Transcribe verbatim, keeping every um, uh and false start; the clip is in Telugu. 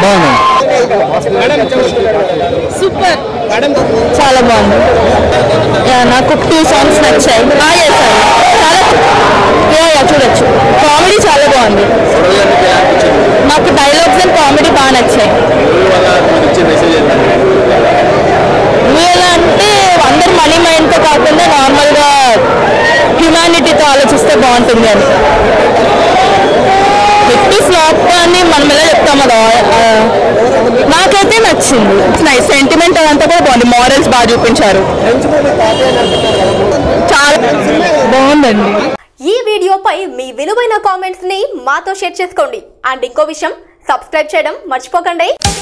సూపర్, చాలా బాగుంది. నాకు టూ సాంగ్స్ నచ్చాయి, బాగా చేశారు, చాలా చూడొచ్చు. కామెడీ చాలా బాగుంది, నాకు డైలాగ్స్ అండ్ కామెడీ బాగా నచ్చాయి. ఎలా అంటే అందరు మనీ మైండ్తో కాకుండా నార్మల్గా హ్యుమానిటీతో ఆలోచిస్తే బాగుంటుంది అని. హిట్ ఫ్లాప్ అని మనం ఎలా చెప్తాం కదా, నాకైతే నచ్చింది. నైస్, సెంటిమెంట్ అదంతా కూడా బాగుంది, మారల్స్ బాగా చూపించారు, చాలా బాగుందండి. ఈ వీడియోపై మీ విలువైన కామెంట్స్ ని మాతో షేర్ చేసుకోండి. అండ్ ఇంకో విషయం, సబ్స్క్రైబ్ చేయడం మర్చిపోకండి.